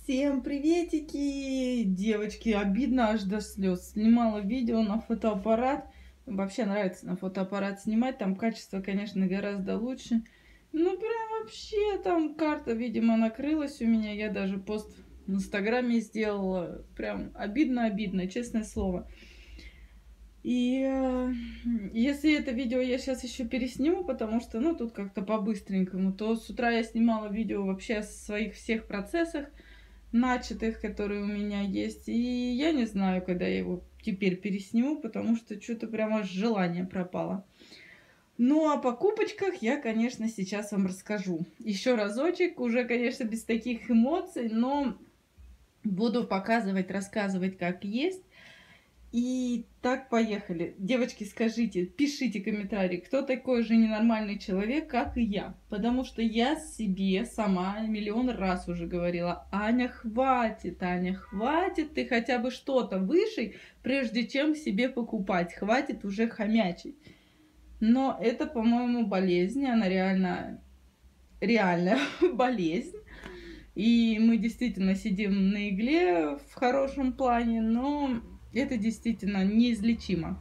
Всем приветики, девочки, обидно аж до слез. Снимала видео на фотоаппарат. Вообще нравится на фотоаппарат снимать, там качество, конечно, гораздо лучше. Ну прям вообще там карта, видимо, накрылась у меня. Я даже пост в Инстаграме сделала. Прям обидно, честное слово. И если это видео я сейчас еще пересниму, потому что, ну, тут как-то по-быстренькому, то с утра я снимала видео вообще о своих всех процессах начатых, которые у меня есть. И я не знаю, когда я его теперь пересниму, потому что что-то прямо желание пропало. Ну, о покупочках я, конечно, сейчас вам расскажу. Еще разочек, уже, конечно, без таких эмоций, но буду показывать, рассказывать, как есть. И так, поехали. Девочки, скажите, пишите комментарии, кто такой же ненормальный человек, как и я. Потому что я себе сама миллион раз уже говорила: Аня, хватит, ты хотя бы что-то выше, прежде чем себе покупать. Хватит уже хомячить. Но это, по-моему, болезнь, она реальная болезнь. И мы действительно сидим на игле в хорошем плане, но это действительно неизлечимо.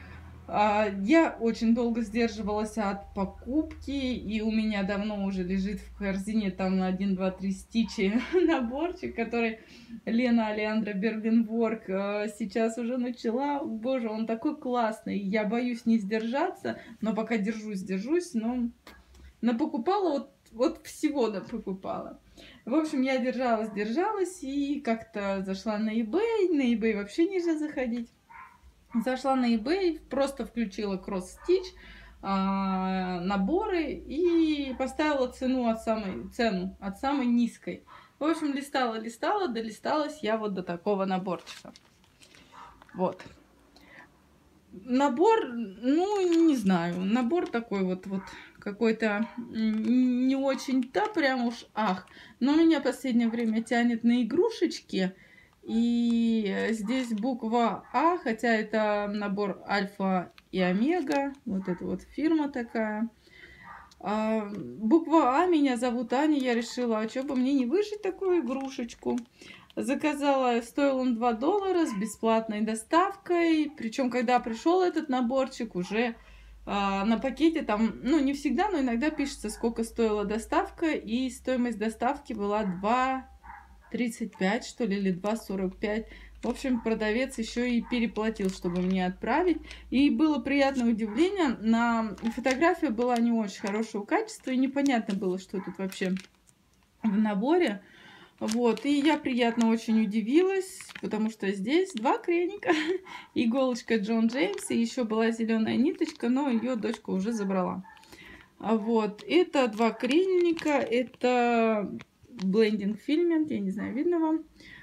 Я очень долго сдерживалась от покупки, и у меня давно уже лежит в корзине там на 1, 2, 3 стичи наборчик, который Лена Алеандра Бергенворк сейчас уже начала. Боже, он такой классный. Я боюсь не сдержаться, но пока держусь, но напокупала, вот всего напокупала. В общем, я держалась и как-то зашла на eBay. На eBay вообще нельзя заходить. Зашла на eBay, просто включила кросс-стич, наборы и поставила цену от самой низкой. В общем, долисталась я вот до такого наборчика. Вот. Набор, ну, не знаю, набор такой вот какой-то не очень-то прям уж ах. Но меня в последнее время тянет на игрушечки. И здесь буква А, хотя это набор Альфа и Омега. Вот это вот фирма такая. Буква А, меня зовут Аня. Я решила, а что бы мне не вышить такую игрушечку. Заказала, стоил он $2 с бесплатной доставкой. Причем, когда пришел этот наборчик, уже на пакете там, ну, не всегда, но иногда пишется, сколько стоила доставка. И стоимость доставки была 2,35, что ли, или 2,45. В общем, продавец еще и переплатил, чтобы мне отправить. И было приятное удивление. Фотография была не очень хорошего качества, и непонятно было, что тут вообще в наборе. Вот, и я приятно очень удивилась, потому что здесь 2 креника, иголочка Джон Джеймс, и еще была зеленая ниточка, но ее дочка уже забрала. Вот, это 2 креника, это блендинг филмент, я не знаю, видно вам,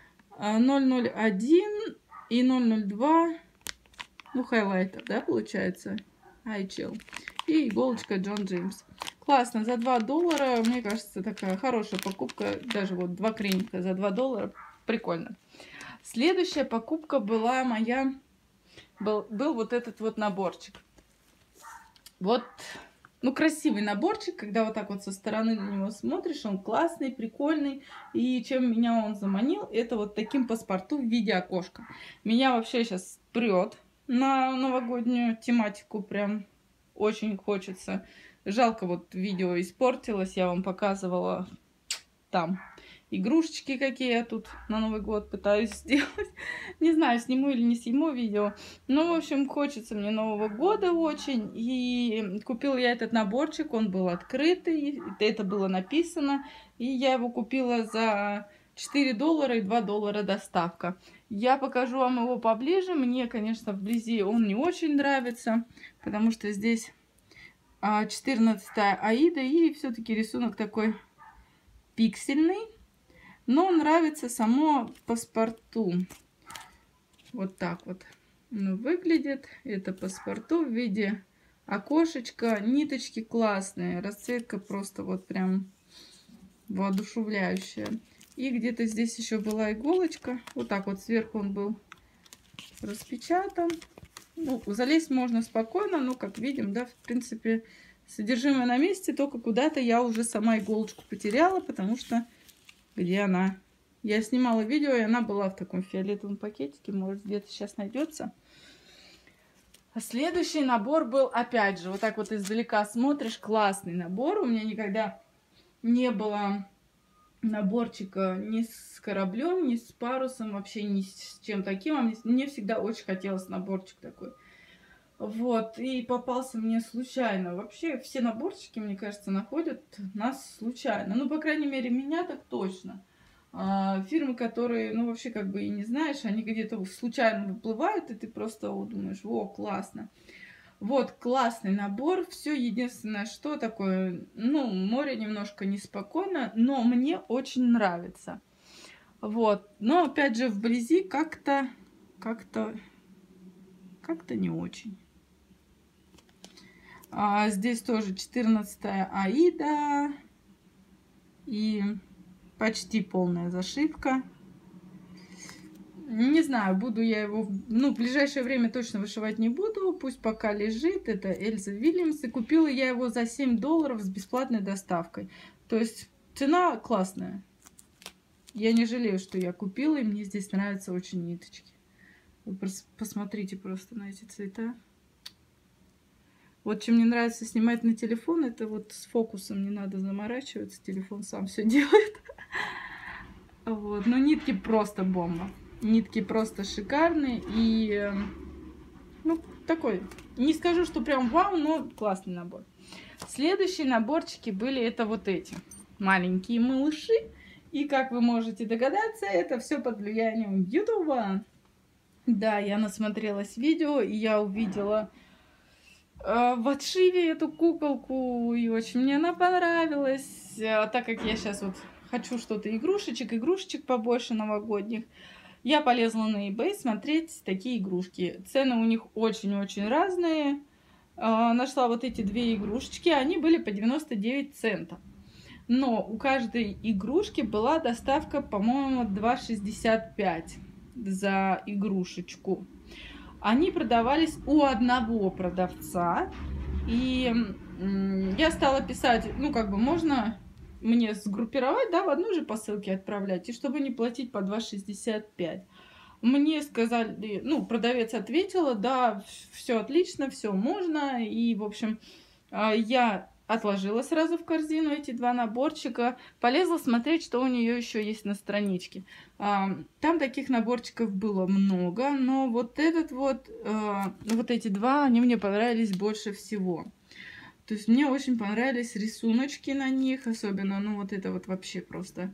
001 и 002, ну, хайлайтер, да, получается, iChill, и иголочка Джон Джеймс. Классно, за $2, мне кажется, такая хорошая покупка. Даже вот 2 креника за $2, прикольно. Следующая покупка была моя, был вот этот вот наборчик. Вот, ну, красивый наборчик, когда вот так вот со стороны на него смотришь, он классный, прикольный. И чем меня он заманил, это вот таким паспорту в виде окошка. Меня вообще сейчас прет на новогоднюю тематику, прям очень хочется. Жалко, вот видео испортилось, я вам показывала там игрушечки, какие я тут на Новый год пытаюсь сделать. Не знаю, сниму или не сниму видео. Но, в общем, хочется мне Нового года очень. И купила я этот наборчик, он был открытый, это было написано. И я его купила за $4 и $2 доставка. Я покажу вам его поближе. Мне, конечно, вблизи он не очень нравится, потому что здесь 14-я Аида, и все-таки рисунок такой пиксельный, но нравится само паспорту. Вот так вот оно выглядит. Это паспорту в виде окошечка, ниточки классные, расцветка просто вот прям воодушевляющая. И где-то здесь еще была иголочка, вот так вот сверху он был распечатан. Ну, залезть можно спокойно, но, как видим, да, в принципе, содержимое на месте, только куда-то я уже сама иголочку потеряла, потому что где она? Я снимала видео, и она была в таком фиолетовом пакетике. Может, где-то сейчас найдется. А следующий набор был, опять же, вот так вот издалека смотришь, классный набор. У меня никогда не было наборчика ни с кораблем, ни с парусом, вообще ни с чем таким. А мне всегда очень хотелось наборчик такой. Вот, и попался мне случайно. Вообще все наборчики, мне кажется, находят нас случайно. Ну, по крайней мере, меня так точно. Фирмы, которые, ну, вообще как бы и не знаешь, они где-то случайно выплывают, и ты просто думаешь, о, классно. Вот, классный набор. Все единственное, что такое, ну, море немножко неспокойно, но мне очень нравится. Вот, но опять же вблизи как-то не очень. Здесь тоже 14-я Аида и почти полная зашивка. Не знаю, буду я его, ну, в ближайшее время точно вышивать не буду, пусть пока лежит. Это Эльза Вильямс, и купила я его за $7 с бесплатной доставкой. То есть цена классная. Я не жалею, что я купила, и мне здесь нравятся очень ниточки. Вы посмотрите просто на эти цвета. Вот чем мне нравится снимать на телефон, это вот с фокусом не надо заморачиваться, телефон сам все делает. Вот, но нитки просто бомба. Нитки просто шикарные и, ну, такой, не скажу, что прям вау, но классный набор. Следующие наборчики были это вот эти маленькие малыши. И, как вы можете догадаться, это все под влиянием Ютуба. Да, я насмотрелась видео, и я увидела в отшиве эту куколку, и очень мне она понравилась. Так как я сейчас вот хочу что-то игрушечек побольше новогодних, я полезла на eBay смотреть такие игрушки. Цены у них очень-очень разные. Нашла вот эти две игрушечки, они были по 99 центов. Но у каждой игрушки была доставка, по-моему, 2,65 за игрушечку. Они продавались у одного продавца. И я стала писать, ну, как бы можно мне сгруппировать, да, в одной же посылке отправлять, и чтобы не платить по 2,65. Мне сказали, ну, продавец ответила, да, все отлично, все можно. И, в общем, я отложила сразу в корзину эти два наборчика, полезла смотреть, что у нее еще есть на страничке. Там таких наборчиков было много, но вот этот вот, вот эти два, они мне понравились больше всего. То есть мне очень понравились рисуночки на них, особенно, ну вот это вот вообще просто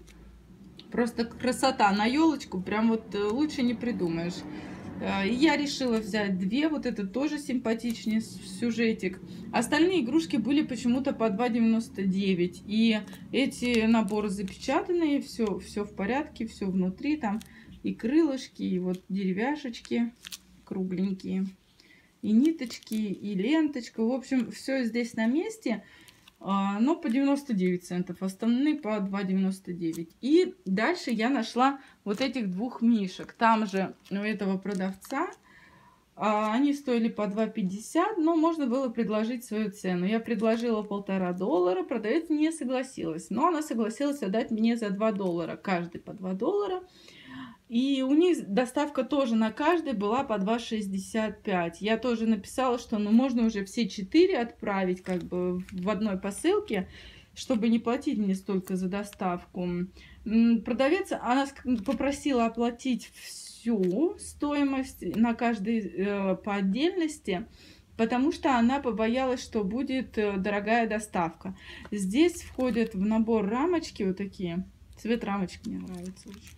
красота на елочку, прям вот лучше не придумаешь. И я решила взять две, вот это тоже симпатичнее сюжетик. Остальные игрушки были почему-то по 2,99. И эти наборы запечатанные, все в порядке, все внутри, там и крылышки, и вот деревяшечки кругленькие, и ниточки, и ленточка. В общем, все здесь на месте. Но по 99 центов, остальные по 2,99. И дальше я нашла вот этих двух мишек. Там же у этого продавца они стоили по 2,50, но можно было предложить свою цену. Я предложила $1,5, продавец не согласилась. Но она согласилась отдать мне за $2, каждый по $2. И у них доставка тоже на каждый была по 2,65. Я тоже написала, что ну, можно уже все 4 отправить как бы в одной посылке, чтобы не платить мне столько за доставку. Продавец, она попросила оплатить всю стоимость на каждый по отдельности, потому что она побоялась, что будет дорогая доставка. Здесь входят в набор рамочки вот такие. Цвет рамочки мне нравится очень.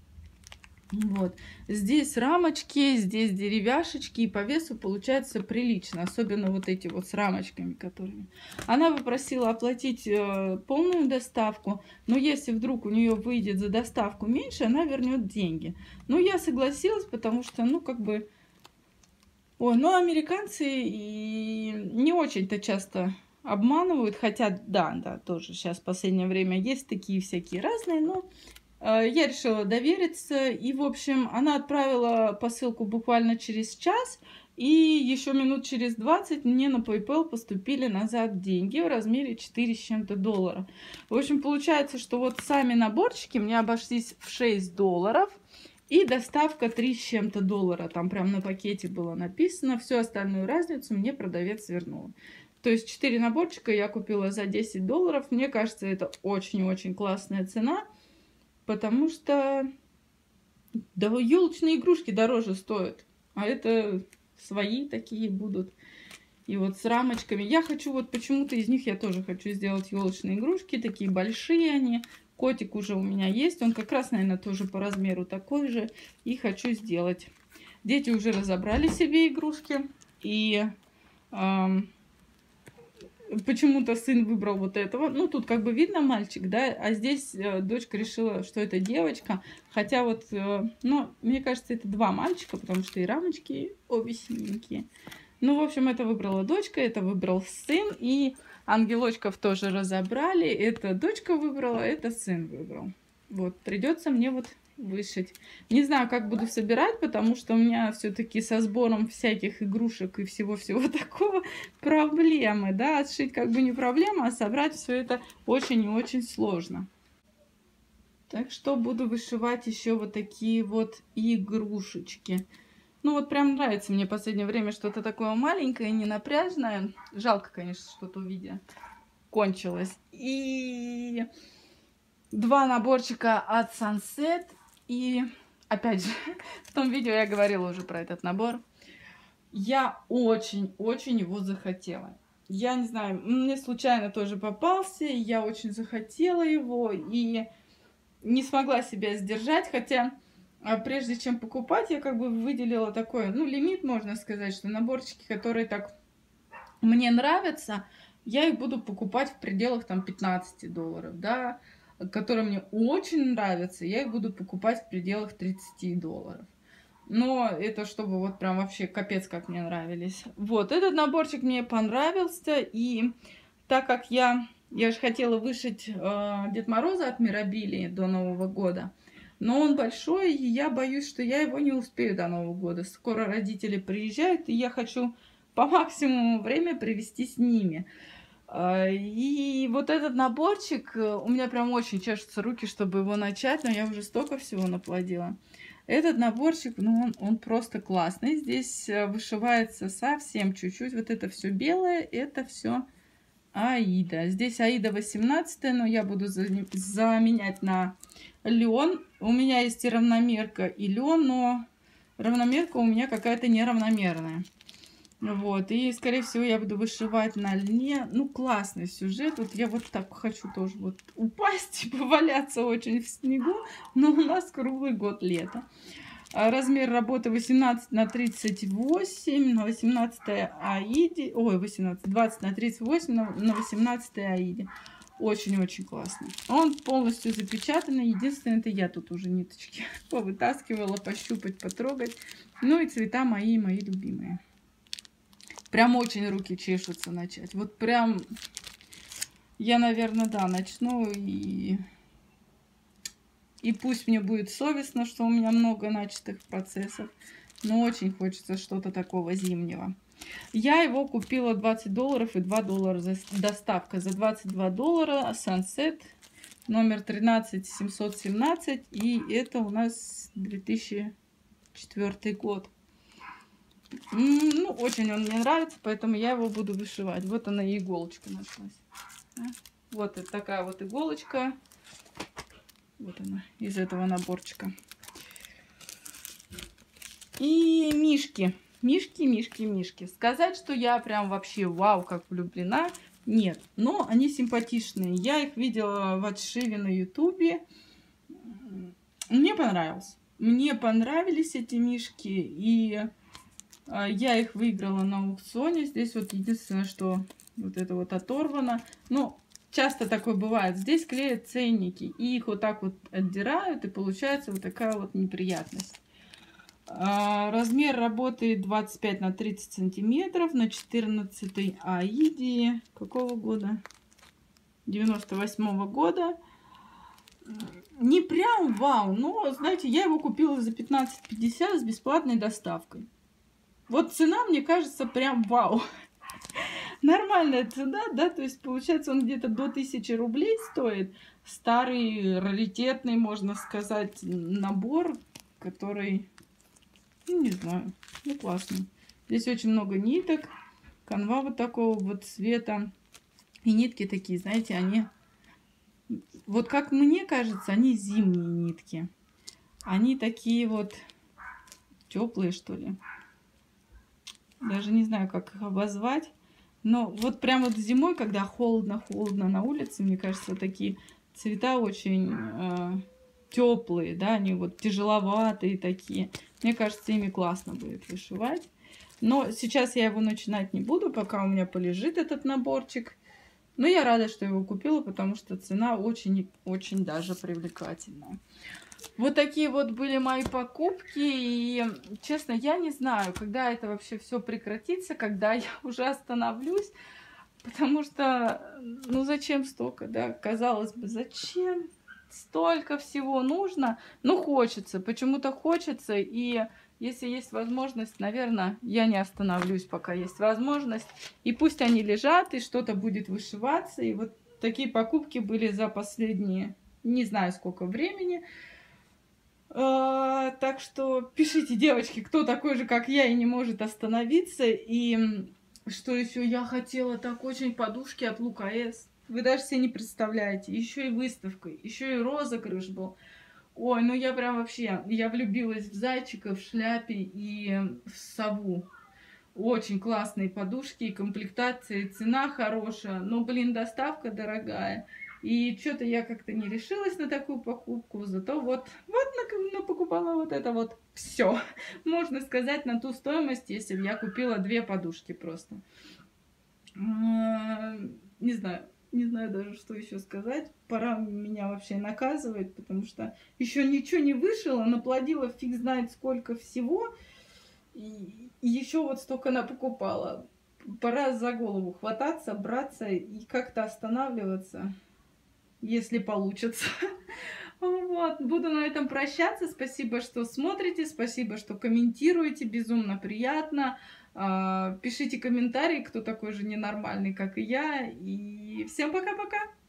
Вот. Здесь рамочки, здесь деревяшечки, и по весу получается прилично. Особенно вот эти вот с рамочками, которыми. Она попросила оплатить полную доставку, но если вдруг у нее выйдет за доставку меньше, она вернет деньги. Ну, я согласилась, потому что, ну, как бы... Ой, ну, американцы и не очень-то часто обманывают, хотя, да, тоже сейчас в последнее время есть такие всякие разные, но... Я решила довериться, и, в общем, она отправила посылку буквально через час, И еще минут через 20 мне на PayPal поступили назад деньги в размере 4 с чем-то доллара. В общем, получается, что вот сами наборчики мне обошлись в $6. И доставка 3 с чем-то доллара. Там прям на пакете было написано. Всю остальную разницу мне продавец вернул. То есть 4 наборчика я купила за $10. Мне кажется, это очень-очень классная цена. Потому что да, елочные игрушки дороже стоят. А это свои такие будут. И вот с рамочками. Я хочу вот почему-то из них я тоже хочу сделать елочные игрушки. Такие большие они. Котик уже у меня есть. Он как раз, наверное, тоже по размеру такой же. И хочу сделать. Дети уже разобрали себе игрушки. И почему-то сын выбрал вот этого. Ну, тут как бы видно мальчик, да. А здесь дочка решила, что это девочка. Хотя вот, ну, мне кажется, это 2 мальчика. Потому что и рамочки обе синенькие. Ну, в общем, это выбрала дочка, это выбрал сын. И ангелочков тоже разобрали. Это дочка выбрала, это сын выбрал. Вот, придется мне вот вышить. Не знаю, как буду собирать, потому что у меня все-таки со сбором всяких игрушек и всего-всего такого проблемы. Да, отшить как бы не проблема, а собрать все это очень и очень сложно. Так что буду вышивать еще вот такие вот игрушечки. Ну вот прям нравится мне в последнее время что-то такое маленькое, ненапряжное. Жалко, конечно, что-то видео кончилось. И 2 наборчика от Sunset. И опять же, в том видео я говорила уже про этот набор. Я очень-очень его захотела. Я не знаю, мне случайно тоже попался. Я очень захотела его и не смогла себя сдержать, хотя... А прежде чем покупать, я как бы выделила такой, ну, лимит, можно сказать, что наборчики, которые так мне нравятся, я их буду покупать в пределах там $15, да, которые мне очень нравятся, я их буду покупать в пределах $30. Но это чтобы вот прям вообще капец как мне нравились. Вот, этот наборчик мне понравился, и так как я же хотела вышить Дед Мороза от Мирабили до Нового года, но он большой, и я боюсь, что я его не успею до Нового года. Скоро родители приезжают, и я хочу по максимуму время провести с ними. И вот этот наборчик, у меня прям очень чешутся руки, чтобы его начать, но я уже столько всего наплодила. Этот наборчик, ну, он просто классный. Здесь вышивается совсем чуть-чуть. Вот это все белое, это все Аида. Здесь Аида 18, но я буду заменять на лен. У меня есть и равномерка, и лен, но равномерка у меня какая-то неравномерная. Вот, и, скорее всего, я буду вышивать на льне. Ну, классный сюжет. Вот я вот так хочу тоже вот упасть и поваляться очень в снегу. Но у нас круглый год лето. Размер работы 18 на 38 на 18 Аиде. Ой, 18, 20 на 38 на 18 Аиде. Очень-очень классно. Он полностью запечатанный. Единственное, это я тут уже ниточки повытаскивала, пощупать, потрогать. Ну и цвета мои любимые. Прям очень руки чешутся начать. Вот прям я, наверное, да, начну и пусть мне будет совестно, что у меня много начатых процессов, но очень хочется что-то такого зимнего. Я его купила $20 и $2 за доставка. За $22 Sunset номер 13717. И это у нас 2004 год. Ну, очень он мне нравится, поэтому я его буду вышивать. Вот она и иголочка нашлась. Вот такая вот иголочка. Вот она из этого наборчика. И мишки. Мишки. Сказать, что я прям вообще вау, как влюблена, нет. Но они симпатичные. Я их видела в отшиве на ютубе. Мне понравилось. Мне понравились эти мишки. И я их выиграла на аукционе. Здесь вот единственное, что вот это вот оторвано. Ну, часто такое бывает. Здесь клеят ценники. И их вот так вот отдирают. И получается вот такая вот неприятность. Размер работы 25 на 30 сантиметров на 14 Аиде. Какого года? 98-го года. Не прям вау, но, знаете, я его купила за 15,50 с бесплатной доставкой. Вот цена, мне кажется, прям вау. Нормальная цена, да, то есть получается он где-то до 1000 рублей стоит. Старый, раритетный, можно сказать, набор, который, ну, не знаю, ну, классный. Здесь очень много ниток, канва вот такого вот цвета. И нитки такие, знаете, они, вот как мне кажется, они зимние нитки. Они такие вот теплые, что ли. Даже не знаю, как их обозвать. Но вот прям вот зимой, когда холодно-холодно на улице, мне кажется, такие цвета очень теплые, да, они вот тяжеловатые такие. Мне кажется, ими классно будет вышивать. Но сейчас я его начинать не буду, пока у меня полежит этот наборчик. Но я рада, что его купила, потому что цена очень даже привлекательная. Вот такие вот были мои покупки. И, честно, я не знаю, когда это вообще все прекратится, когда я уже остановлюсь. Потому что, ну зачем столько, да? Казалось бы, зачем столько всего нужно? Ну, хочется, почему-то хочется. И если есть возможность, наверное, я не остановлюсь, пока есть возможность. И пусть они лежат, и что-то будет вышиваться. И вот такие покупки были за последние, не знаю сколько времени. Так что пишите, девочки, кто такой же, как я, и не может остановиться. И что еще я хотела, так очень подушки от ЛКС. Вы даже себе не представляете. Еще и выставка, еще и розыгрыш был. Ой, ну я прям вообще, я влюбилась в зайчика, в шляпе и в сову. Очень классные подушки, и комплектация, и цена хорошая. Но, блин, доставка дорогая. И что-то я как-то не решилась на такую покупку. Зато вот покупала вот это вот все. Можно сказать, на ту стоимость, если бы я купила 2 подушки просто. Не знаю. Не знаю даже, что еще сказать. Пора меня вообще наказывать, потому что еще ничего не вышила, наплодила фиг знает сколько всего. И еще вот столько она покупала. Пора за голову хвататься, браться и как-то останавливаться, если получится. Вот, буду на этом прощаться. Спасибо, что смотрите, спасибо, что комментируете, безумно приятно. Пишите комментарии, кто такой же ненормальный, как и я. И всем пока-пока!